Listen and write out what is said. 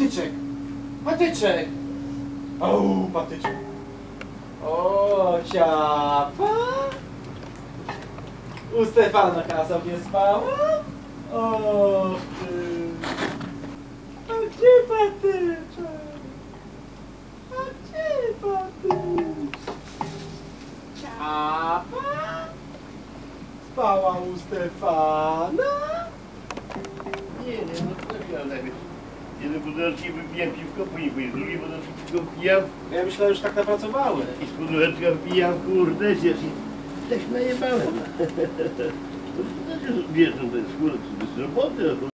Patyczek! Patyczek! O, patyczek! O, ciapa! U Stefanka sobie spała? O, ty! A gdzie patyczek? A gdzie patyczek? Ciapa? Spała u Stefana? Nie, no to ja najpierw. Jeden pudełeczki wypijam piwko, później drugi pudełeczki piwko wpijam Ja myślałem, że tak napracowały. i z pudełeczka wpijam, kurde, się tak najebałem. To też wiesz, no to jest kurde, to jest roboty.